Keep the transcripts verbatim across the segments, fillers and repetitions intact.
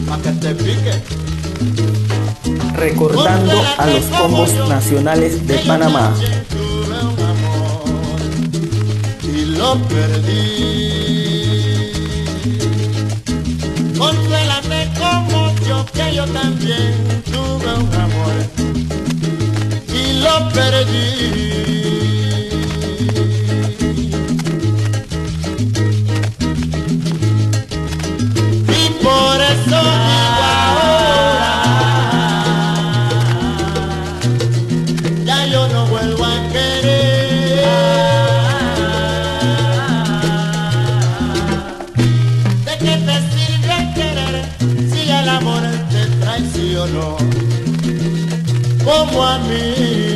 pa' que te pique. Recordando a los combos nacionales de Panamá. Tuve un amor y lo perdí. Consuélame como yo, que yo también tuve un amor y lo perdí. Y por eso digo ahora, ya yo no vuelvo a querer. ¿De qué te sirve querer si el amor te traicionó como a mí?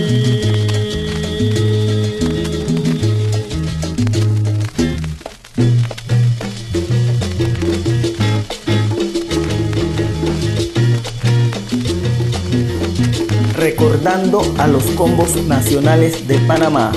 Recordando a los combos nacionales de Panamá.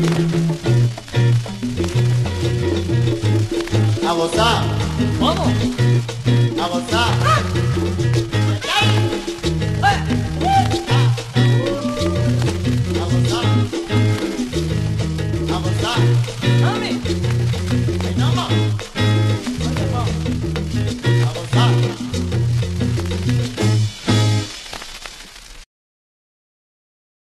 A gozar. ¿Cómo?